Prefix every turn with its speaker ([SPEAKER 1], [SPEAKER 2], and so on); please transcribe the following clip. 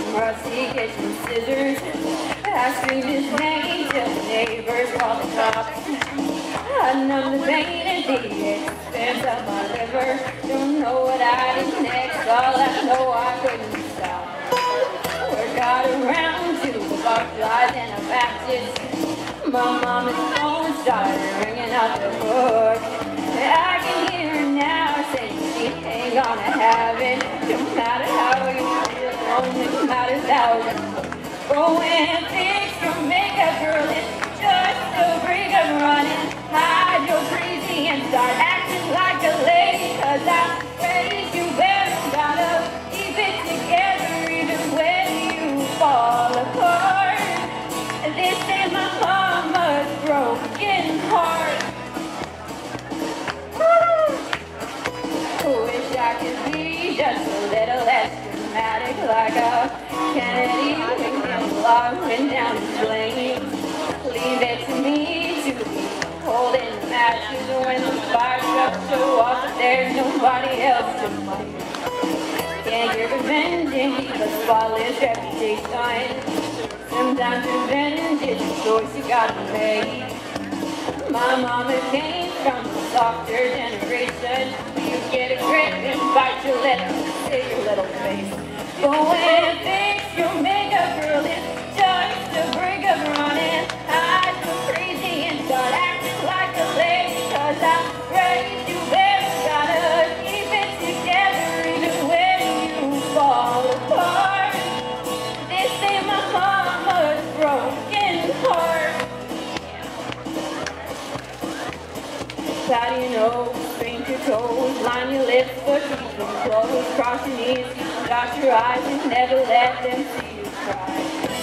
[SPEAKER 1] rusty kitchen scissors. I screamed his name till the neighbors called the cops. I numbed the pain at the expense of my liver. Don't know what I did next, all I know I couldn't stop. Word got around to the butterflies and the matches. My mama's phone started ringing out the hood. I can hear her now saying she ain't gonna have it. No matter how you feel, only matters how you go and fix your makeup, girl. It's just a break of running. Hide your crazy and start acting like a lady. 'Cause I raised you better, gotta keep it together even when you fall apart. This ain't my mama's broken heart. Wish I could be just a little less dramatic, like a Kennedy when Hemlock went down in flames. Leave it to me to be holding the matches when the fire's up so off that there's nobody else to blame. Can't get revenge and keep a spotless reputation. Sometimes revenge is a choice you gotta make. My mama came from a softer generation. You get a grip and bite your lip, see your little face. Go and fix your makeup, girl. It's just a break of running. I go crazy and start acting like a lady. 'Cause I raised you better, gotta keep it together even when you fall apart. This ain't my mama's broken heart. Pat your nose, paint your toes, line your lips, but keep them closed. Cross your knees, dot your eyes, and never let them see you cry.